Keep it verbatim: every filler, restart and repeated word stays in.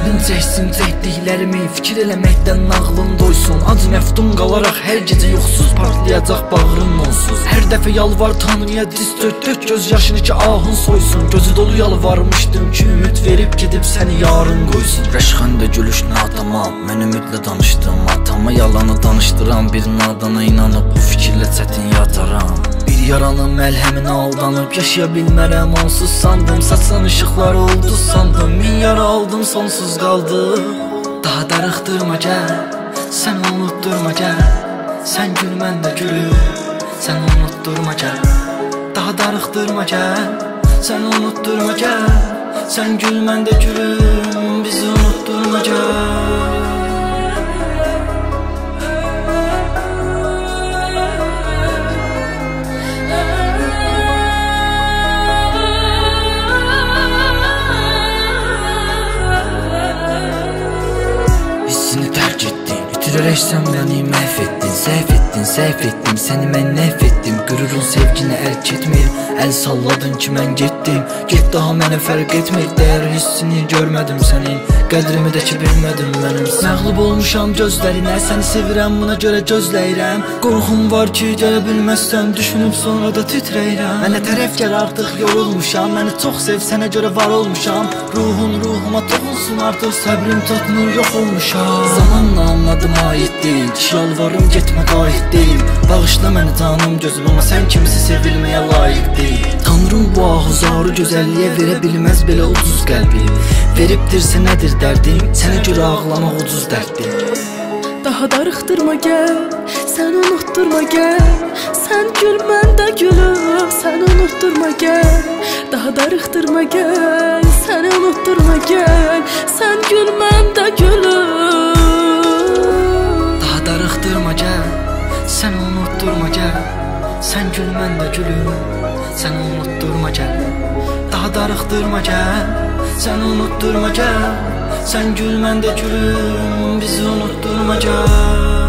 Qəlbin çəksin çəkdiklərimi, fikir eləməkdən nağlın doysun. Acı məftun qalaraq hər gecə yoxsuz partlayacaq bağrın onsuz. Hər dəfə yalvar Tanrıya diz dök, dök göz yaşını ki ahın soysun. Gözü dolu yalvarmışdım ki ümid verib gedib səni yarın qoysun. Rəşxəndə gülüşünə atama, mən ümidlə danışdım atama. Yalanı danışdıran bir nadana inanıb bu fikirlə çətin yataram. Bir yaranın məlhəminə aldanıb yaşaya bilmərəm onsuz sandım. Saçsan ışıqlar oldu sandım, min yara aldım sonsuz qaldı. Daha darıxdırma gəl, sən unutturma gəl. Sən gül mən də gülüm, sən unutturma gəl. Daha darıxdırma gəl, sən unutturma gəl. Sən gül mən də gülüm, bizi unutturma gəl. İtirərək sən məni məhv etdin, səhv etdin, səhv etdim. Səni mən nəhv etdim, qürurun sevginə əl getmir. Əl salladın ki mən getdim, get daha mənə fərq etmir. Dəyər hissini görmədim sənin, qədrimi də ki bilmədim mənim. Məğlub olmuşam gözlərinə, səni sevirəm buna görə gözləyirəm. Qorxum var ki gələ bilməzsən, düşünüb sonra da titrəyirəm. Mənə tərəf gəl artıq yorulmuşam, məni çox sev sənə görə var olmuşam. Ruhun ruhuma toxunsun artıq, səbrim tatmır yox olmuşam. Zamanla anladım ait deyil, ki yalvarım getmə qayıt deyil. Bağışla məni canım gözüm, amma sən kimisi sevilməyə layiq deyil. Tanrım bu ahuzarı gözəlliyə verə bilməz belə ucuz qəlbi. Veribdirsə nədir dərdim, sənə görə ağlamaq ucuz dərddir. Daha darıxdırma gəl, sən unutturma gəl. Sən gül mən də gülüm, sən unutturma gəl. Daha darıxdırma gəl, sən unutturma gəl. Sən gül mən də gülüm. Daha darıxdırma gəl, sən unutturma gəl. Sən gül mən də gülüm, sən unutturma gəl. Daha darıxdırma gəl, sən unutturma gəl. Sən gül mən də gülüm, bizi unutturma gəl.